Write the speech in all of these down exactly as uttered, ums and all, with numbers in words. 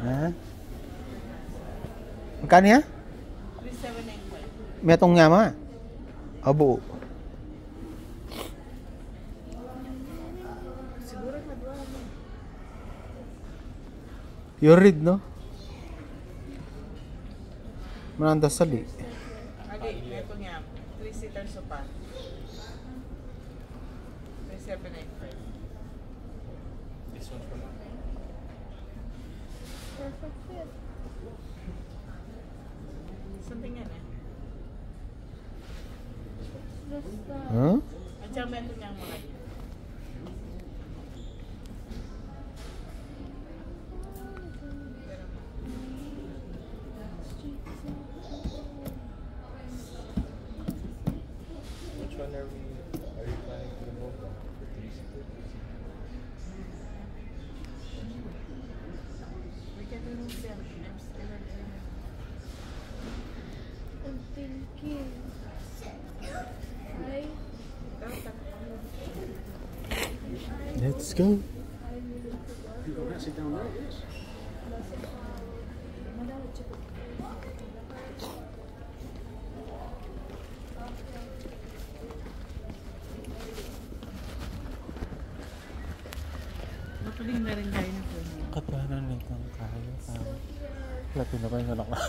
Ha? Magkano yan? three seven nine five. Metong nga ma. Abo. Siguro madwa mo. You read, no? Mananda sali. Okay, ito nga. three seater sofa. three seven nine five. This one's from Perfect fit. Something yan eh. Just uh, Huh? At saka meron niya ang mga yun. which one are we are you planning to remove them? The three seater? We can remove them. I'm still on the I'm thinking. I Let's go. You go sit down there, yes. Mapaling na rin kayo na po. Katahanan lang ng kaya. Lapin na ba yung anak na?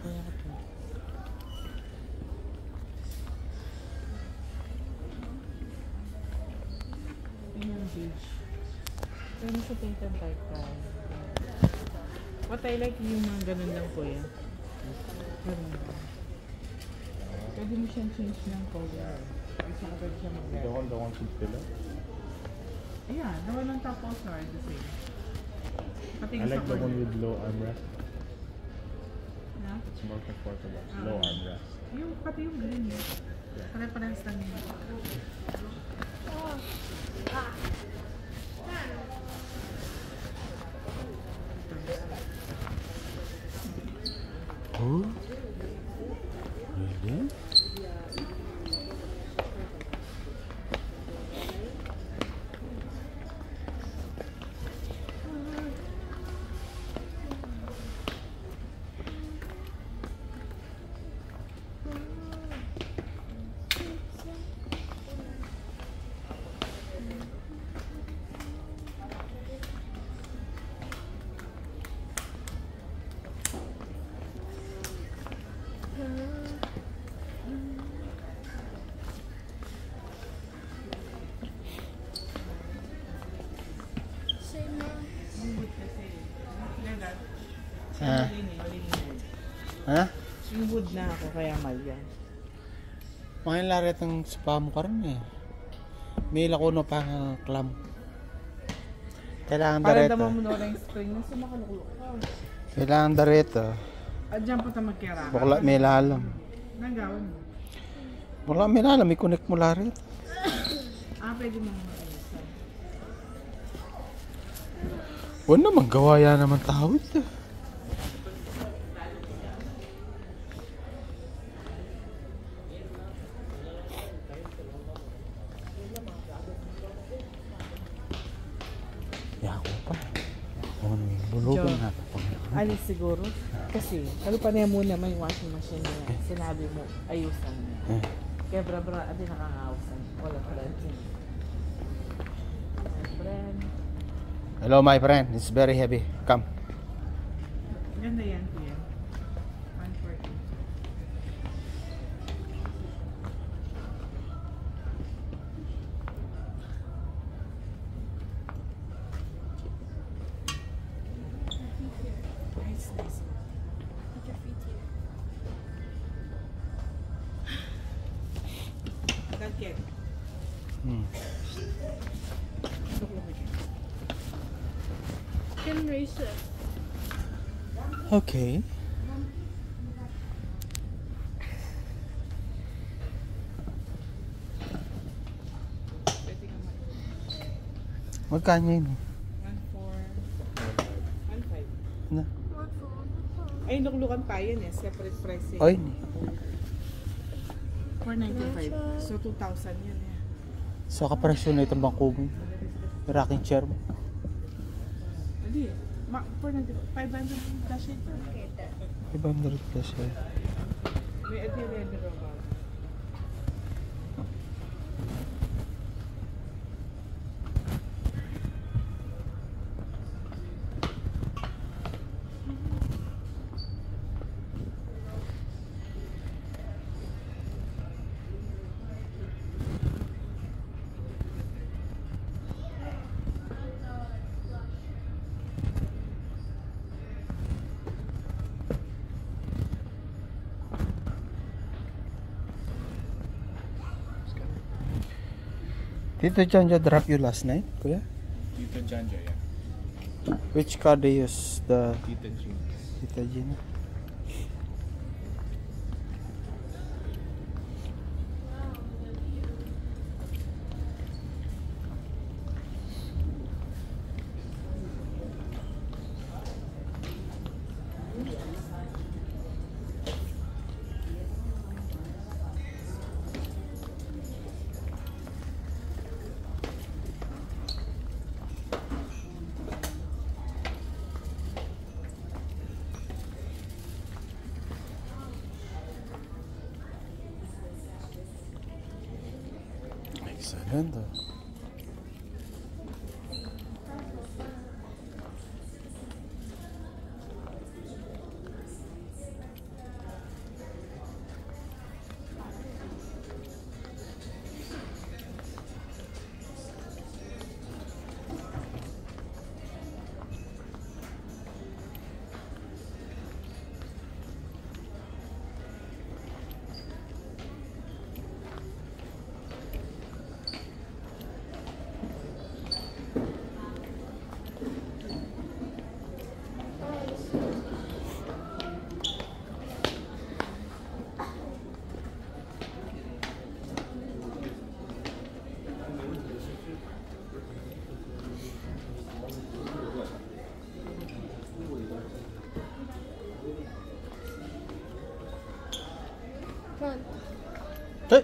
Yung beach. Pero sa painted type ka. What I like yung mga ganun lang po yan. Ganun. Pwede mo siyang change ng color. At saka pwede siya The mag-red. one the one with pillow? Yeah, the one on top also are the same. Pati I yung like sa the one corner. with low armrest. Yeah? It's more comfortable. Ah. Low armrest. Yung pati yung green eh. Pare-parehas lang yun. Oh? Really? say no. Yung wood kasi. Leather. Ah. Mali ni, mali ni wood. Ha? Yung wood na ako kaya mal yan. Mga laret ng spa mo ka rin eh. May lako na pa clam. Kailangan Para dareta. damo mo na yung spring na sumakalukulok ka. Kailangan dareta. At dyan pa ta magkira. Bukla may lalam. Nanggawan mo. Bukla may lalam. May connect mo laret. Ah, pwede mo mag-ayusan. Wala naman gawa yan naman tawid eh. Yako pa. Ano yung bulugan Diyo. na. Alis siguro. Kasi, ano pa niya muna may washing machine niya. Sinabi mo, ayusan niya. Eh. Kaya bra-bra, adi nakangausan. Wala pala. My friend. Hello my friend. It's very heavy. Come. Ganda yan, kuya. one forty. Nice, nice. Put your feet here. That kid. Hmm. Look over here. Can raise it. Okay. Pwede ka mag- Magkano yun? one four. one five. Na. What for? Ay, nuklukan pa yan eh. Separate price eh. Oy. four ninety-five. So, two thousand yan eh. So kapresyo na itong bangko mo. Rocking chair mo. Hindi. Ma, five hundred plus ito. five hundred plus eh. May adherente ba? Tito Janja drop you last night, kuya? Tito Janja, yeah. Which car do you use? The Tito G. Tito Gina? Excelente. Front. Hey.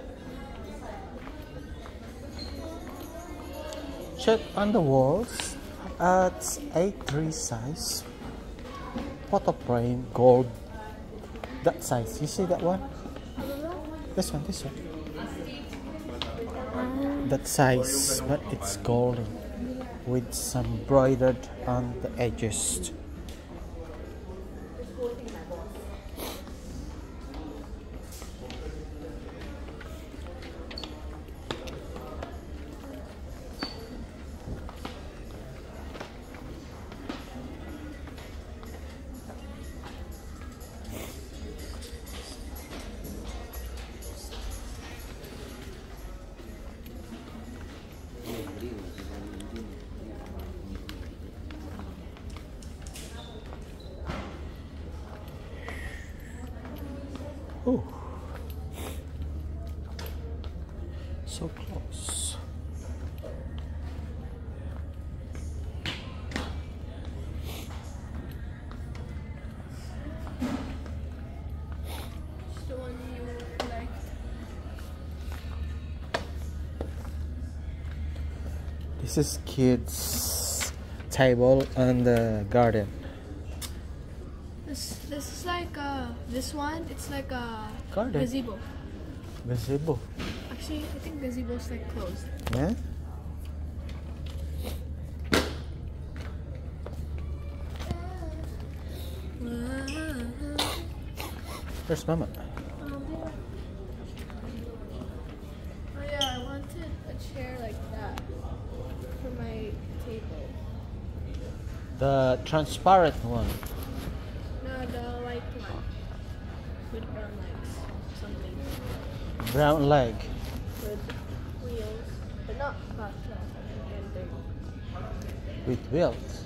Check on the walls. Uh, it's A three size. Photo frame, gold. That size. You see that one? This one, this one. That size, but it's golden with some embroidered on the edges. Oh, so close. It's the one you like. This is kids' table on the garden. This this is like uh this one. It's like a Garden. gazebo. Gazebo. Actually, I think gazebo's like closed. Yeah? Where's Mama? Oh yeah, I wanted a chair like that for my table. The transparent one. No, the white one with brown legs, something Brown leg. with wheels, but not flat. With wheels.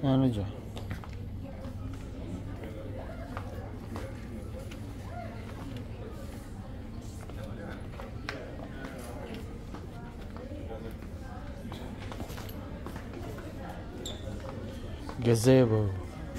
Ano dyan? Gazebo.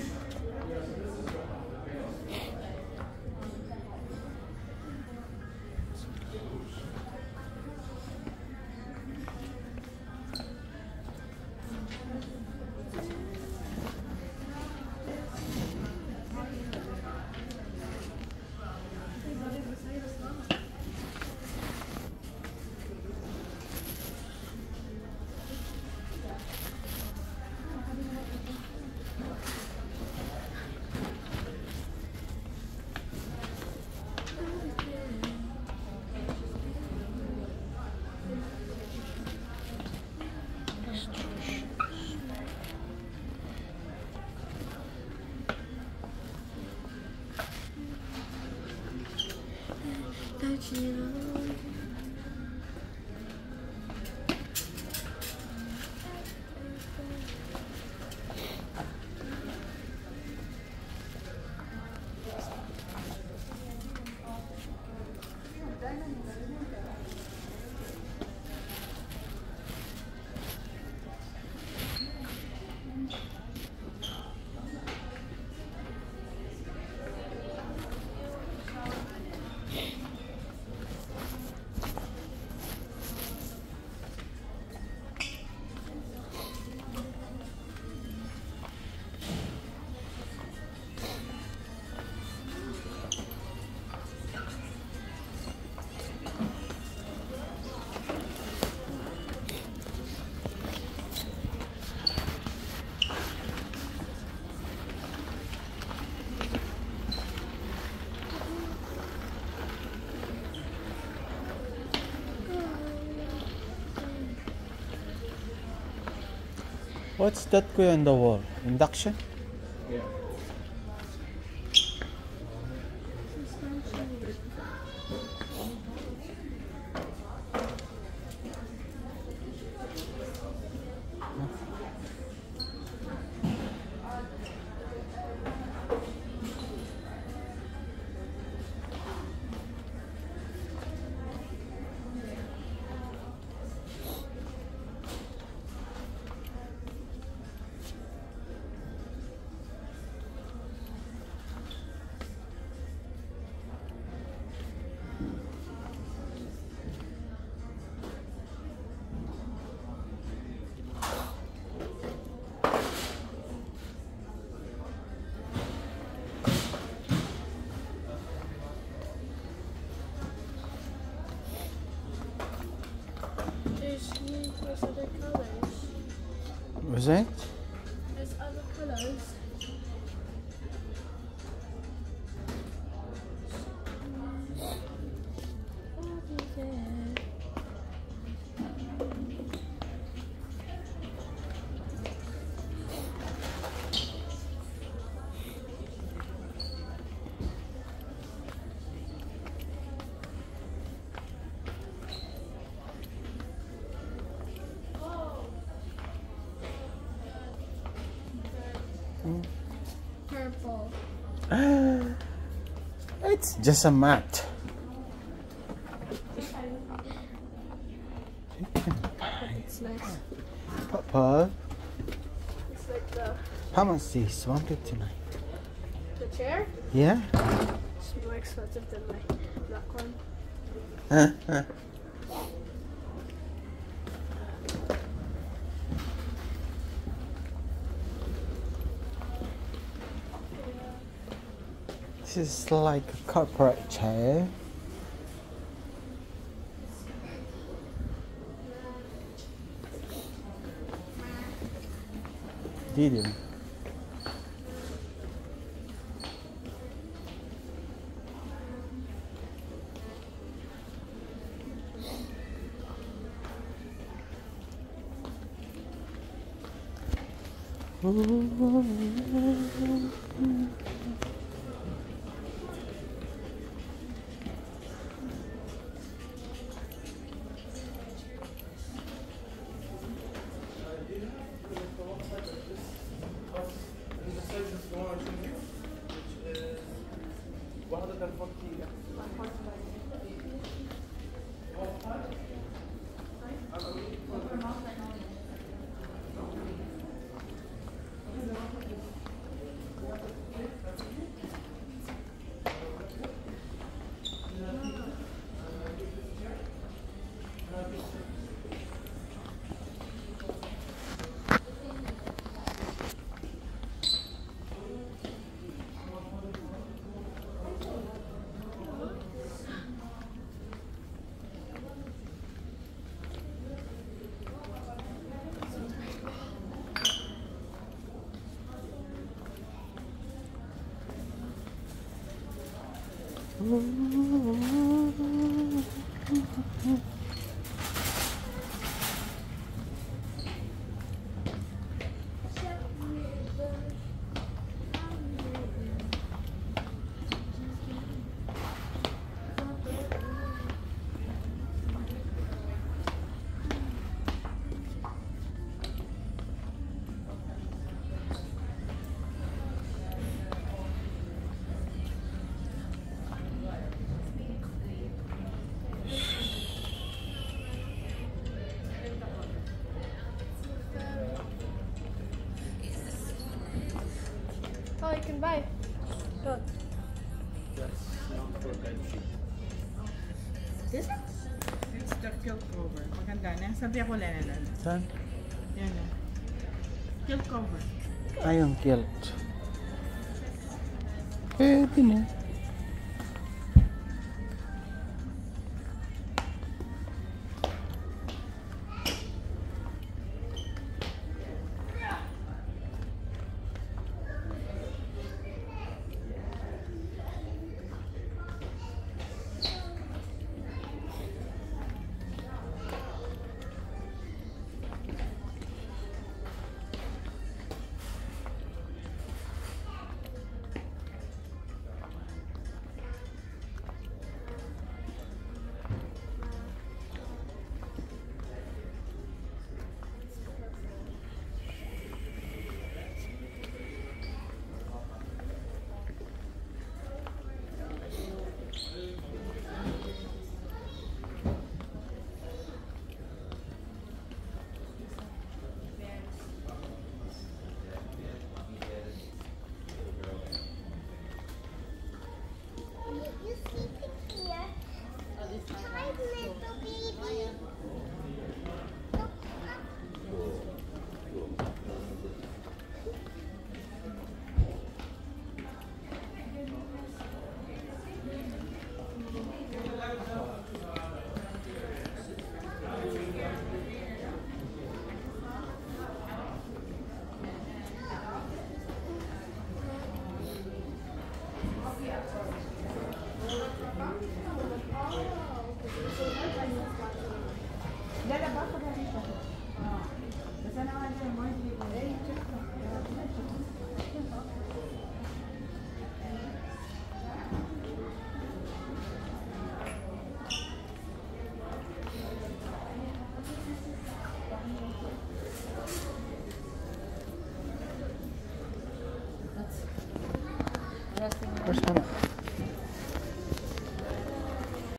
What's that kuya on the wall? Induction? Yeah. There's, there's other colors. Was it? There's other colors. What is it? Purple. It's just a mat. It's nice. Papa, It's like the how much is this? one fifty-nine. the chair. Yeah? It's more expensive than my black one. Huh? Huh. This is like a corporate chair. Did you? Oh, you can buy. Look. That's not for bedsheet. This one? It's the quilt cover. Maganda na. Sabi ako Lenalan. Saan? Yan na. Quilt cover. Ay, yung kilt. Pwede na. You sleeping here? Hi, little baby. Lalabas ko na rin siya. Basta naman siya mo. Eh, check mo. Where's Mama?